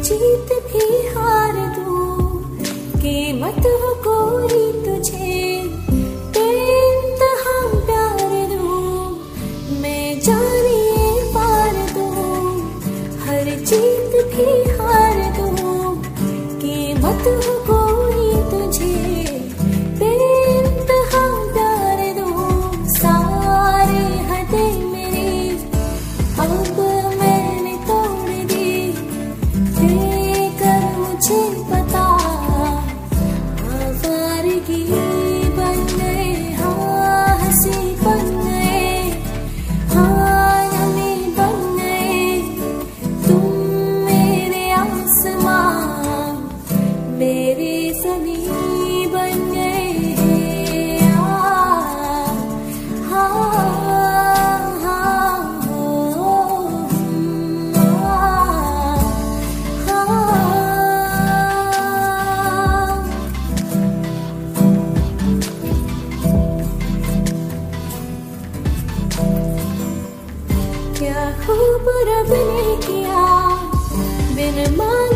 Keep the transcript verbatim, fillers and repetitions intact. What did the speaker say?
जीत भी हार दूं, कीमत हो कोई तुझे बेइंतहा प्यार दूं, मैं जानिए पार दूं, हर जीत भी हार दूं, कीमत हो कोई तुझे बेइंतहा प्यार दूं। सारे हदें मेरी अब मैंने तोड़ दी, देकर मुझे पता आवारगी बन गए, हाँ हंसी बन गए, हाँ नमी बन गए, तुम मेरे आसमां मेरे ज़मीं बन गए। हाँ हाँ हाँ हो, क्या खूब रब ने किया बिन मांगे